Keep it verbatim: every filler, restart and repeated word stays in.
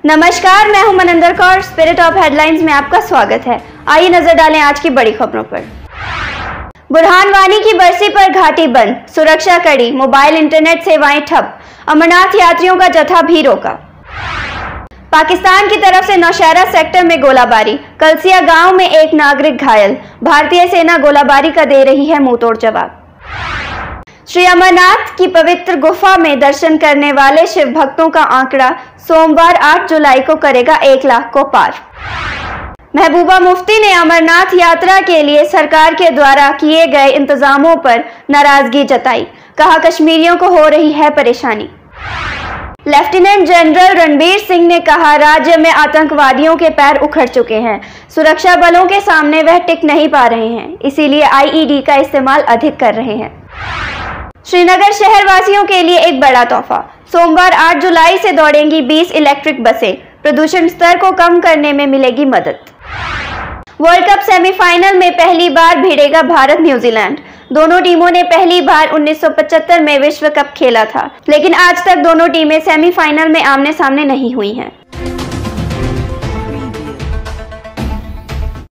नमस्कार, मैं हूं Maninder Kaur. Spirit of headlines में आपका स्वागत है। आइए नजर डालें आज की बड़ी खबरों पर। बुरहान वानी की बरसी पर घाटी बंद, सुरक्षा कड़ी, मोबाइल इंटरनेट सेवाएं ठप, अमरनाथ यात्रियों का जत्था भी रोका। पाकिस्तान की तरफ से नौशहरा सेक्टर में गोलाबारी, कलसिया गांव में एक नागरिक घायल, भारतीय सेना गोलाबारी का दे रही है मुंहतोड़ जवाब। श्री अमरनाथ की पवित्र गुफा में दर्शन करने वाले शिव भक्तों का आंकड़ा सोमवार आठ जुलाई को करेगा एक लाख को पार। महबूबा मुफ्ती ने अमरनाथ यात्रा के लिए सरकार के द्वारा किए गए इंतजामों पर नाराजगी जताई, कहा कश्मीरियों को हो रही है परेशानी। लेफ्टिनेंट जनरल रणबीर सिंह ने कहा राज्य में आतंकवादियों के पैर उखड़ चुके हैं, सुरक्षा बलों के सामने वह टिक नहीं पा रहे हैं, इसीलिए आई ई डी का इस्तेमाल अधिक कर रहे हैं। श्रीनगर शहर वासियों के लिए एक बड़ा तोहफा, सोमवार आठ जुलाई से दौड़ेंगी बीस इलेक्ट्रिक बसें, प्रदूषण स्तर को कम करने में मिलेगी मदद। वर्ल्ड कप सेमीफाइनल में पहली बार भिड़ेगा भारत न्यूजीलैंड। दोनों टीमों ने पहली बार उन्नीस सौ पचहत्तर में विश्व कप खेला था, लेकिन आज तक दोनों टीमें सेमीफाइनल में आमने सामने नहीं हुई हैं।